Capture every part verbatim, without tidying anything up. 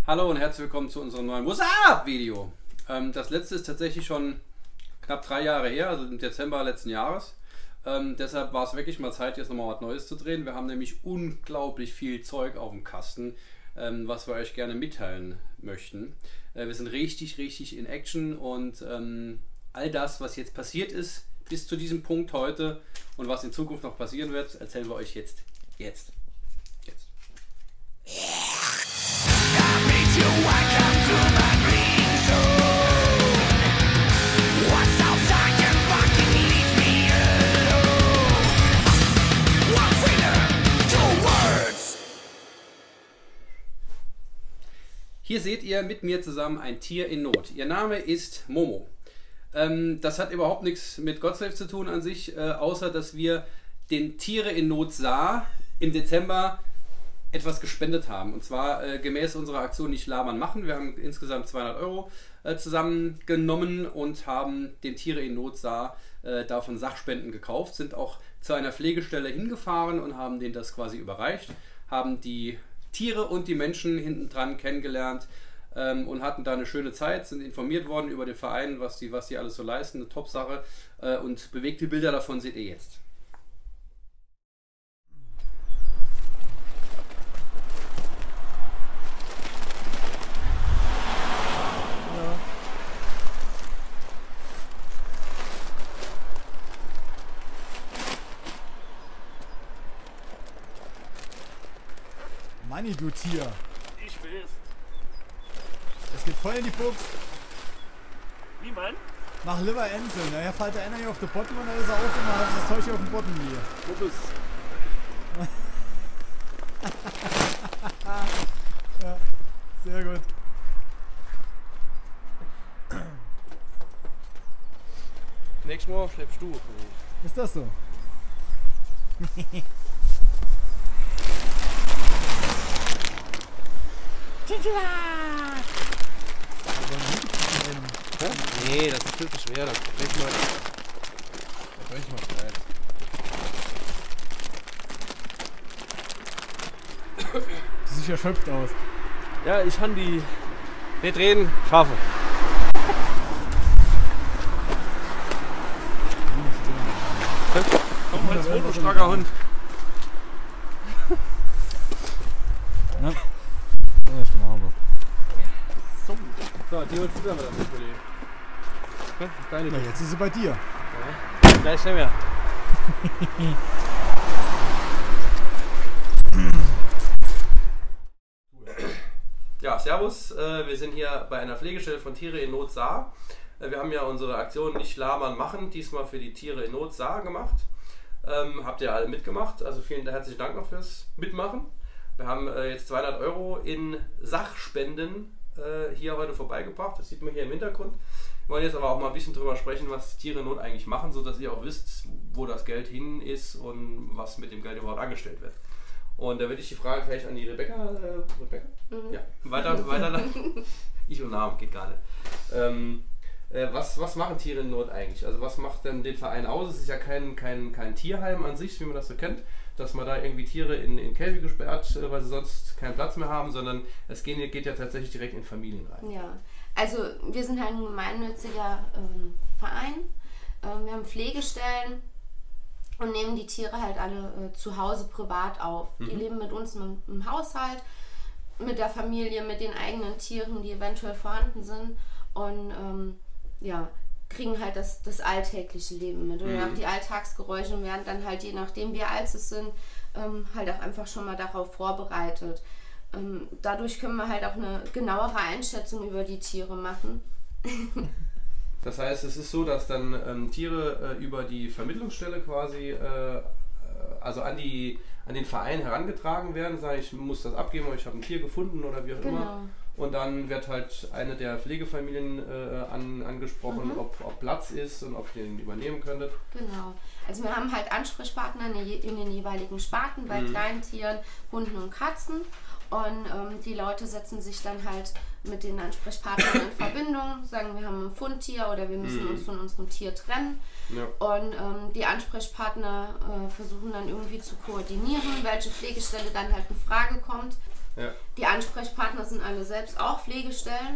Hallo und herzlich willkommen zu unserem neuen What's Up Video. Ähm, das letzte ist tatsächlich schon knapp drei Jahre her, also im Dezember letzten Jahres. Ähm, deshalb war es wirklich mal Zeit, jetzt nochmal was Neues zu drehen. Wir haben nämlich unglaublich viel Zeug auf dem Kasten, ähm, was wir euch gerne mitteilen möchten. Äh, wir sind richtig, richtig in Action und ähm, all das, was jetzt passiert ist, bis zu diesem Punkt heute und was in Zukunft noch passieren wird, erzählen wir euch jetzt. Jetzt. Jetzt. Hier seht ihr mit mir zusammen ein Tier in Not. Ihr Name ist Momo. Ähm, das hat überhaupt nichts mit Godslave zu tun an sich, äh, außer dass wir den Tiere in Not sah im Dezember etwas gespendet haben. Und zwar äh, gemäß unserer Aktion Nicht labern machen. Wir haben insgesamt zweihundert Euro äh, zusammengenommen und haben den Tiere in Not sah äh, davon Sachspenden gekauft, sind auch zu einer Pflegestelle hingefahren und haben denen das quasi überreicht, haben die Tiere und die Menschen hinten dran kennengelernt ähm, und hatten da eine schöne Zeit, sind informiert worden über den Verein, was die, was die alles so leisten, eine Top-Sache, äh, und bewegte Bilder davon seht ihr jetzt. Manni, du Tier. Ich will's. Es geht voll in die Fuchs. Wie, Mann? Mach lieber Ensel. Na, er fällt einer hier auf den Botten und dann ist er auf und dann hat das Zeug hier auf dem Botten hier. Fokus. Ja, sehr gut. Nächstes Mal schleppst du. Ist das so? Nee, das ist viel zu schwer. Das brech ich mal. Das brech ich mal schnell. Du siehst erschöpft aus. Ja, ich kann die nicht reden, Schafe. Komm mal ins Foto, starker Hund. Na? Ja, stimmt, haben wir. So, die Hund füttern wir dann mit, Kollege. Das ist deine Na, jetzt ist sie bei dir. Ja. Gleich schnell mehr. Ja, servus, äh, wir sind hier bei einer Pflegestelle von Tiere in Not sah. Äh, wir haben ja unsere Aktion Nicht labern machen, diesmal für die Tiere in Not sah gemacht. Ähm, habt ihr alle mitgemacht, also vielen herzlichen Dank noch fürs Mitmachen. Wir haben äh, jetzt zweihundert Euro in Sachspenden äh, hier heute vorbeigebracht, das sieht man hier im Hintergrund. Wir wollen jetzt aber auch mal ein bisschen drüber sprechen, was Tiere in Not eigentlich machen, sodass ihr auch wisst, wo das Geld hin ist und was mit dem Geld überhaupt angestellt wird. Und da würde ich die Frage gleich an die Rebecca, äh, Rebecca? Mhm. Ja, weiter, weiter. Ich und Namen, geht gar nicht. Ähm, äh, was, was machen Tiere in Not eigentlich? Also was macht denn den Verein aus? Es ist ja kein, kein, kein Tierheim an sich, wie man das so kennt, dass man da irgendwie Tiere in, in Käfige gesperrt, weil sie sonst keinen Platz mehr haben, sondern es geht, geht ja tatsächlich direkt in Familien rein. Ja, also wir sind halt ein gemeinnütziger ähm, Verein. Ähm, wir haben Pflegestellen und nehmen die Tiere halt alle äh, zu Hause privat auf. Mhm. Die leben mit uns im, im Haushalt, mit der Familie, mit den eigenen Tieren, die eventuell vorhanden sind, und ähm, ja, kriegen halt das, das alltägliche Leben mit. Oder mhm. auch die Alltagsgeräusche und werden dann halt, je nachdem wie alt sie sind, ähm, halt auch einfach schon mal darauf vorbereitet. Ähm, dadurch können wir halt auch eine genauere Einschätzung über die Tiere machen. Das heißt, es ist so, dass dann ähm, Tiere äh, über die Vermittlungsstelle quasi, äh, also an, die, an den Verein herangetragen werden, sagen, ich muss das abgeben oder ich habe ein Tier gefunden oder wie auch genau. immer. Und dann wird halt eine der Pflegefamilien äh, an, angesprochen, mhm. ob, ob Platz ist und ob ihr den übernehmen könntet. Genau. Also wir haben halt Ansprechpartner in, in den jeweiligen Sparten bei mhm. kleinen Tieren, Hunden und Katzen. Und ähm, die Leute setzen sich dann halt mit den Ansprechpartnern in Verbindung, sagen, wir haben ein Fundtier oder wir müssen mhm. uns von unserem Tier trennen. Ja. Und ähm, die Ansprechpartner äh, versuchen dann irgendwie zu koordinieren, welche Pflegestelle dann halt in Frage kommt. Ja. Die Ansprechpartner sind alle selbst auch Pflegestellen.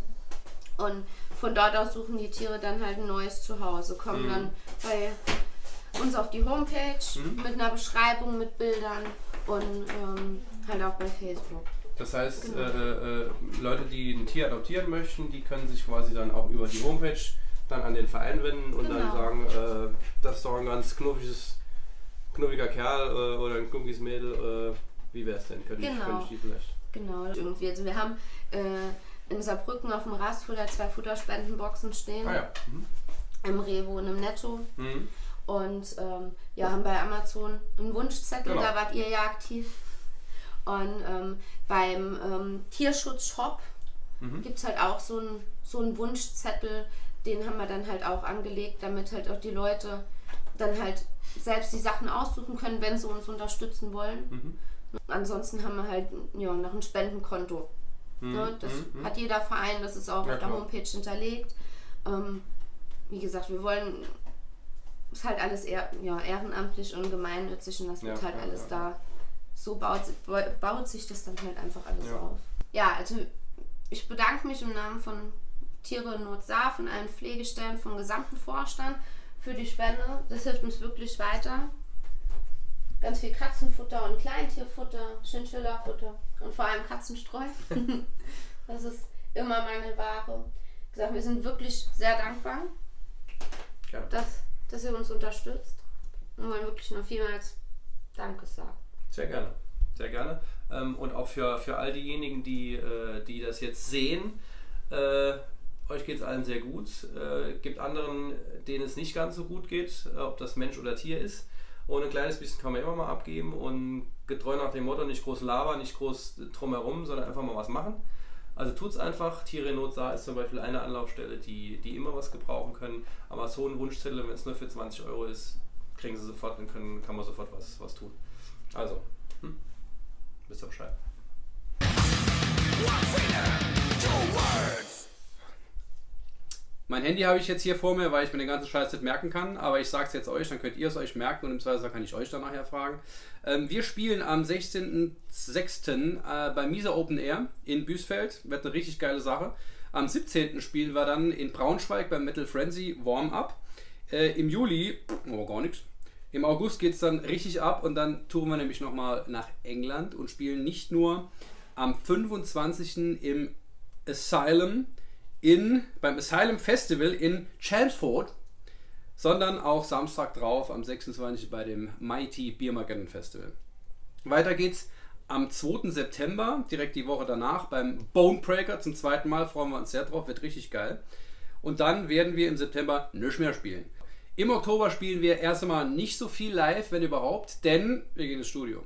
Und von dort aus suchen die Tiere dann halt ein neues Zuhause. Kommen mhm. dann bei uns auf die Homepage mhm. mit einer Beschreibung, mit Bildern und ähm, halt auch bei Facebook. Das heißt, genau. äh, äh, Leute, die ein Tier adoptieren möchten, die können sich quasi dann auch über die Homepage dann an den Verein wenden und genau. dann sagen, äh, das ist doch ein ganz knuffiges, knuffiger Kerl äh, oder ein knuffiges Mädel. Äh, wie wäre es denn? Könnte genau. ich, könnte ich die vielleicht? Genau, irgendwie. Also wir haben äh, in Saarbrücken auf dem Rastfutter zwei Futterspendenboxen stehen. Ah ja. Mhm. Im Revo und im Netto. Mhm. Und ähm, ja, haben bei Amazon einen Wunschzettel, genau. da wart ihr ja aktiv. Und ähm, beim ähm, Tierschutzshop mhm. gibt es halt auch so einen so einen Wunschzettel, den haben wir dann halt auch angelegt, damit halt auch die Leute dann halt selbst die Sachen aussuchen können, wenn sie uns unterstützen wollen. Mhm. Ansonsten haben wir halt ja, noch ein Spendenkonto. Mhm. Ja, das mhm. hat jeder Verein, das ist auch ja, auf der klar. Homepage hinterlegt. Ähm, wie gesagt, wir wollen, ist halt alles eher, ja, ehrenamtlich und gemeinnützig und das wird ja, halt ja, alles ja. da. So baut, baut sich das dann halt einfach alles ja. auf. Ja, also ich bedanke mich im Namen von Tiere in Not Saar, von allen Pflegestellen, vom gesamten Vorstand für die Spende. Das hilft uns wirklich weiter. Ganz viel Katzenfutter und Kleintierfutter, Chinchilla-Futter und vor allem Katzenstreu. Das ist immer Mangelware. Wie gesagt, wir sind wirklich sehr dankbar, ja. dass, dass ihr uns unterstützt und wollen wirklich nur vielmals Danke sagen. Sehr gerne, sehr gerne. Ähm, und auch für, für all diejenigen, die, äh, die das jetzt sehen, äh, euch geht es allen sehr gut. Äh, gibt anderen, denen es nicht ganz so gut geht, äh, ob das Mensch oder Tier ist. Und ein kleines bisschen kann man immer mal abgeben und getreu nach dem Motto, nicht groß labern, nicht groß drumherum, sondern einfach mal was machen. Also tut's einfach. Tiere in Not Saar ist zum Beispiel eine Anlaufstelle, die, die immer was gebrauchen können. Amazon Wunschzettel, wenn es nur für zwanzig Euro ist, kriegen sie sofort, dann können, kann man sofort was, was tun. Also, hm? Wisst ihr Bescheid. Mein Handy habe ich jetzt hier vor mir, weil ich mir den ganzen Scheiß nicht merken kann, aber ich sage es jetzt euch, dann könnt ihr es euch merken und im Zweifelsfall kann ich euch dann nachher fragen. Ähm, wir spielen am sechzehnten sechsten äh, bei Miese Open Air in Büsfeld, wird eine richtig geile Sache. Am siebzehnten spielen wir dann in Braunschweig beim Metal Frenzy Warm-Up. Äh, Im Juli, oh gar nichts. Im August geht es dann richtig ab und dann touren wir nämlich nochmal nach England und spielen nicht nur am fünfundzwanzigsten im Asylum, in, beim Asylum Festival in Chelmsford, sondern auch Samstag drauf am sechsundzwanzigsten bei dem Mighty Biermageddon Festival. Weiter geht's am zweiten September, direkt die Woche danach, beim Bonebreaker zum zweiten Mal, freuen wir uns sehr drauf, wird richtig geil. Und dann werden wir im September nicht mehr spielen. Im Oktober spielen wir erst einmal nicht so viel live, wenn überhaupt, denn wir gehen ins Studio.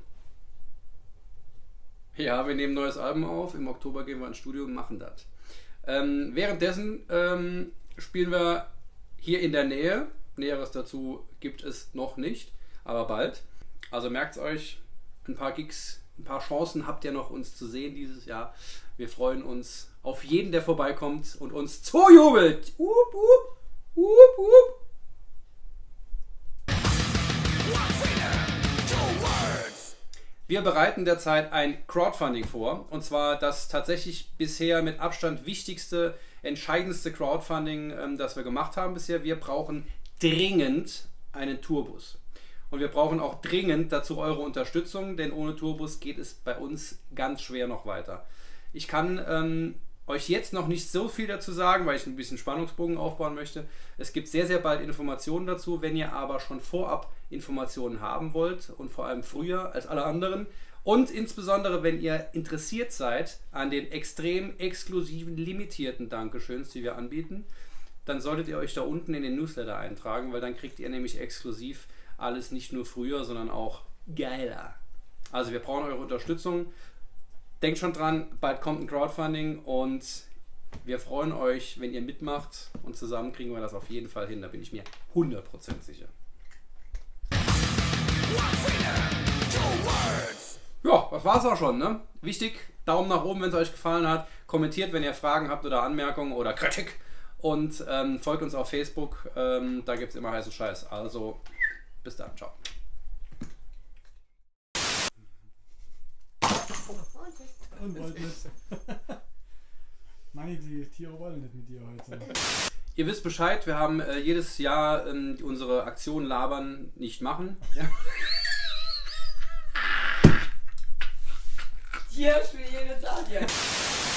Ja, wir nehmen ein neues Album auf, im Oktober gehen wir ins Studio und machen das. Ähm, währenddessen ähm, spielen wir hier in der Nähe, Näheres dazu gibt es noch nicht, aber bald. Also merkt es euch, ein paar Gigs, ein paar Chancen habt ihr noch, uns zu sehen dieses Jahr. Wir freuen uns auf jeden, der vorbeikommt und uns zujubelt. Up, up, up, up. Wir bereiten derzeit ein Crowdfunding vor, und zwar das tatsächlich bisher mit Abstand wichtigste, entscheidendste Crowdfunding, ähm, das wir gemacht haben bisher. Wir brauchen dringend einen Tourbus. Und wir brauchen auch dringend dazu eure Unterstützung, denn ohne Tourbus geht es bei uns ganz schwer noch weiter. Ich kann ähm, euch jetzt noch nicht so viel dazu sagen, weil ich ein bisschen Spannungsbogen aufbauen möchte. Es gibt sehr, sehr bald Informationen dazu. Wenn ihr aber schon vorab Informationen haben wollt und vor allem früher als alle anderen und insbesondere, wenn ihr interessiert seid an den extrem exklusiven, limitierten Dankeschöns, die wir anbieten, dann solltet ihr euch da unten in den Newsletter eintragen, weil dann kriegt ihr nämlich exklusiv alles nicht nur früher, sondern auch geiler. Also wir brauchen eure Unterstützung. Denkt schon dran, bald kommt ein Crowdfunding und wir freuen euch, wenn ihr mitmacht, und zusammen kriegen wir das auf jeden Fall hin, da bin ich mir hundert Prozent sicher. Ja, das war's auch schon, ne? Wichtig, Daumen nach oben, wenn es euch gefallen hat, kommentiert, wenn ihr Fragen habt oder Anmerkungen oder Kritik und ähm, folgt uns auf Facebook, ähm, da gibt es immer heißen Scheiß. Also, bis dann, ciao. Und wollt nicht. Manni, die Tiere wollen nicht mit dir heute. Ihr wisst Bescheid, wir haben äh, jedes Jahr ähm, unsere Aktion Labern nicht machen. Ja. Hier für jeden Tag, ja.